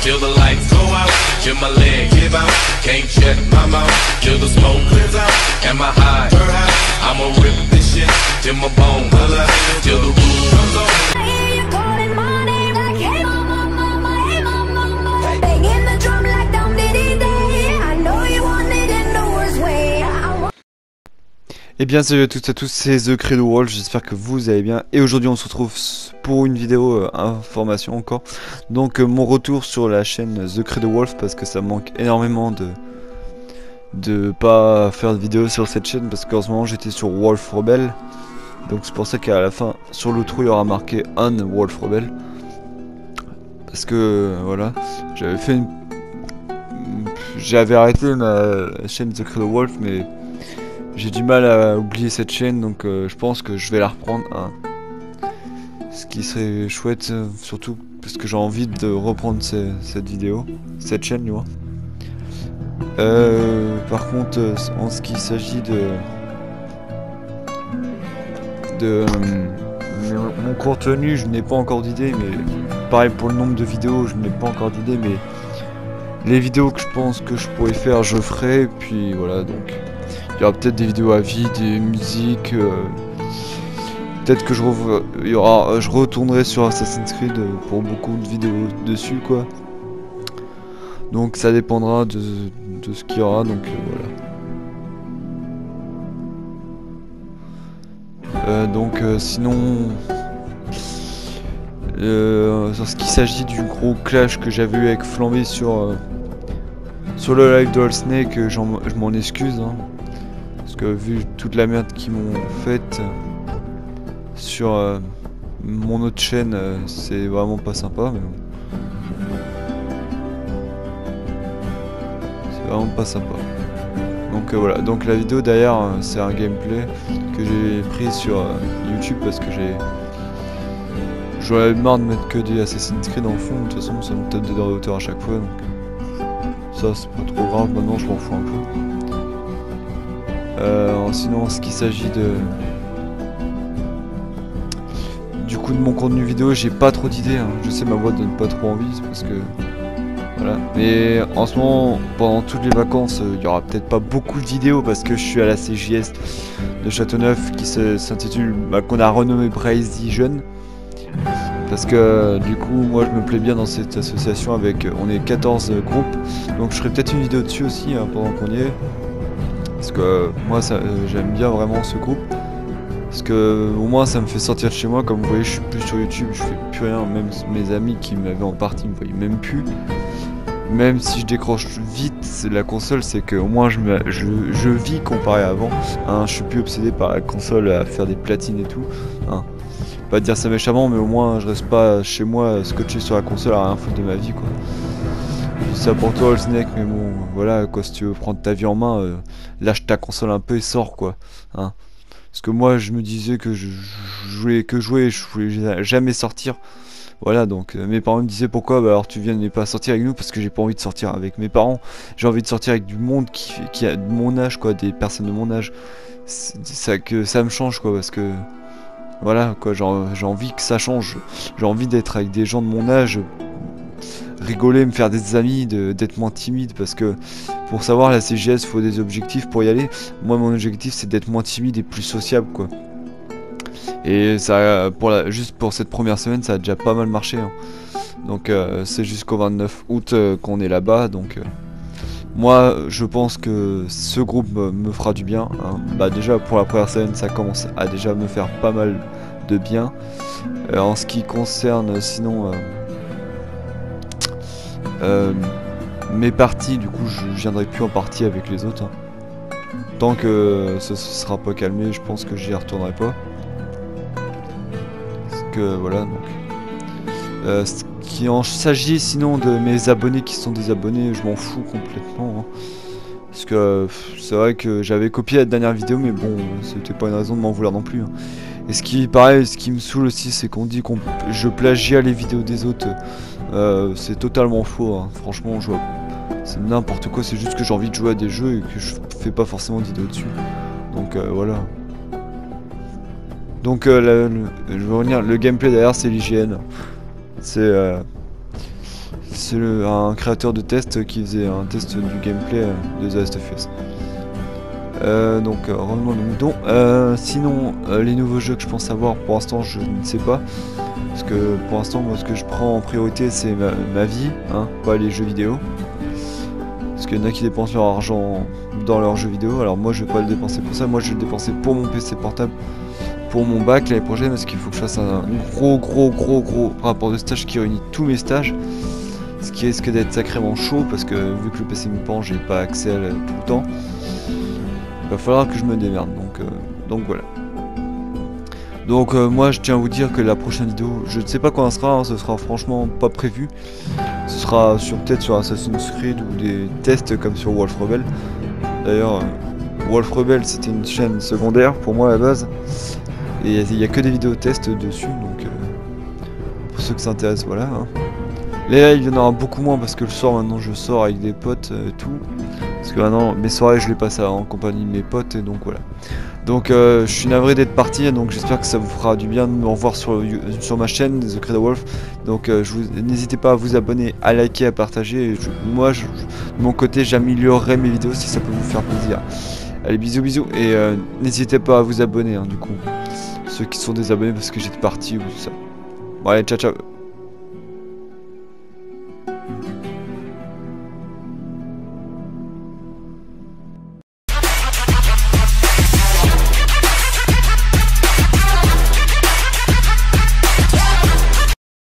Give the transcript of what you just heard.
till the lights go out, till my leg give out, can't shut my mouth, till the smoke clears out, and my high, I'ma rip this shit, till my bone holler, till the roof comes on. Et bien salut à toutes et à tous, c'est The Credo Wolf, j'espère que vous allez bien. Et aujourd'hui on se retrouve pour une vidéo information encore. Donc mon retour sur la chaîne The Credo Wolf, parce que ça me manque énormément de pas faire de vidéo sur cette chaîne, parce qu'en ce moment j'étais sur Wolf Rebel. Donc c'est pour ça qu'à la fin sur l'outro il y aura marqué On Wolf Rebel. Parce que voilà, j'avais arrêté ma chaîne The Credo Wolf, mais j'ai du mal à oublier cette chaîne, donc je pense que je vais la reprendre, hein. Ce qui serait chouette, surtout parce que j'ai envie de reprendre cette chaîne, tu vois. Par contre, en ce qui s'agit de mon contenu, je n'ai pas encore d'idée, mais pareil pour le nombre de vidéos, je n'ai pas encore d'idée, mais les vidéos que je pense que je pourrais faire, je ferai, puis voilà, donc il y aura peut-être des vidéos à vie, des musiques, peut-être que je retournerai sur Assassin's Creed pour beaucoup de vidéos dessus, quoi. Donc ça dépendra de ce qu'il y aura, donc voilà. Sinon, sur ce qui s'agit du gros clash que j'avais eu avec Flambé sur le live de All Snake, je m'en excuse, hein. Parce que vu toute la merde qu'ils m'ont faite sur mon autre chaîne, c'est vraiment pas sympa, mais bon. C'est vraiment pas sympa. Donc voilà, donc la vidéo derrière, c'est un gameplay que j'ai pris sur YouTube, parce que j'en avais marre de mettre que des Assassin's Creed en fond. De toute façon ça me tape des heures de hauteur à chaque fois, donc ça c'est pas trop grave, maintenant je m'en fous un peu. Sinon, en ce qui s'agit du coup de mon contenu vidéo, j'ai pas trop d'idées, hein. Je sais, ma voix donne pas trop envie, parce que voilà. Mais en ce moment, pendant toutes les vacances, il y aura peut-être pas beaucoup de vidéos, parce que je suis à la CJS de Châteauneuf qui s'intitule, qu'on a renommé Brazy-Jeune. Parce que du coup, moi je me plais bien dans cette association avec, on est 14 groupes, donc je ferai peut-être une vidéo dessus aussi, hein, pendant qu'on y est. Parce que moi j'aime bien vraiment ce groupe, parce que au moins ça me fait sortir de chez moi. Comme vous voyez, je suis plus sur YouTube, je fais plus rien, même mes amis qui m'avaient en partie me voyaient même plus. Même si je décroche vite la console, c'est que au moins je vis comparé à avant, hein. Je suis plus obsédé par la console à faire des platines et tout, hein. Pas dire ça méchamment, mais au moins je reste pas chez moi scotché sur la console à rien foutre de ma vie, quoi. Ça pour toi, All Snake, mais bon, voilà, quoi, si tu veux prendre ta vie en main, lâche ta console un peu et sors, quoi, hein. Parce que moi, je me disais que je voulais que jouer, je voulais jamais sortir. Voilà, donc mes parents me disaient pourquoi, bah alors tu viens de pas sortir avec nous, parce que j'ai pas envie de sortir avec mes parents. J'ai envie de sortir avec du monde qui a de mon âge, quoi, des personnes de mon âge. Ça me change, quoi, parce que voilà, quoi, j'ai envie que ça change. J'ai envie d'être avec des gens de mon âge, rigoler, me faire des amis, d'être moins timide, parce que pour savoir la CGS il faut des objectifs pour y aller. Moi mon objectif c'est d'être moins timide et plus sociable, quoi. Et ça, juste pour cette première semaine, ça a déjà pas mal marché, hein. Donc c'est jusqu'au 29 août qu'on est là-bas, donc moi je pense que ce groupe me fera du bien, hein. Bah déjà pour la première semaine ça commence à déjà me faire pas mal de bien. En ce qui concerne sinon mes parties, du coup je viendrai plus en partie avec les autres, hein. Tant que ça se sera pas calmé, je pense que j'y retournerai pas. Parce que voilà, donc ce qui en s'agit sinon de mes abonnés qui sont des abonnés, je m'en fous complètement, hein. Parce que c'est vrai que j'avais copié la dernière vidéo, mais bon, c'était pas une raison de m'en vouloir non plus, hein. Et ce qui me saoule aussi, c'est qu'on dit je plagie les vidéos des autres. C'est totalement faux, hein. Franchement, c'est n'importe quoi. C'est juste que j'ai envie de jouer à des jeux et que je fais pas forcément de vidéos dessus. Donc voilà. Donc je vais revenir. Le gameplay derrière, c'est l'hygiène. C'est C'est un créateur de test qui faisait un test du gameplay de The Last of Us. Donc revenons à nos moutons. Sinon les nouveaux jeux que je pense avoir pour l'instant je ne sais pas. Parce que pour l'instant moi ce que je prends en priorité c'est ma vie, hein, pas les jeux vidéo. Parce qu'il y en a qui dépensent leur argent dans leurs jeux vidéo. Alors moi je vais pas le dépenser pour ça, moi je vais le dépenser pour mon PC portable. Pour mon bac l'année prochaine parce qu'il faut que je fasse un gros rapport de stage qui réunit tous mes stages. Ce qui risque d'être sacrément chaud parce que vu que le PC me pend j'ai pas accès à tout le temps. Il va falloir que je me démerde donc voilà. Donc moi je tiens à vous dire que la prochaine vidéo, je ne sais pas quand elle sera, hein, ce sera franchement pas prévu. Ce sera peut-être sur Assassin's Creed ou des tests comme sur Wolf Rebel. D'ailleurs Wolf Rebel c'était une chaîne secondaire pour moi à la base. Et il n'y a que des vidéos tests dessus, donc pour ceux qui s'intéressent, voilà. Hein. Là, il y en aura beaucoup moins parce que le soir, maintenant, je sors avec des potes et tout. Parce que maintenant, mes soirées, je les passe en compagnie de mes potes, et donc voilà. Donc, je suis navré d'être parti, donc j'espère que ça vous fera du bien de me revoir sur ma chaîne, The Credo Wolf. Donc, n'hésitez pas à vous abonner, à liker, à partager. Et moi, de mon côté, j'améliorerai mes vidéos si ça peut vous faire plaisir. Allez, bisous, et n'hésitez pas à vous abonner, hein, du coup. Ceux qui sont désabonnés parce que j'étais parti ou tout ça. Bon allez, ciao.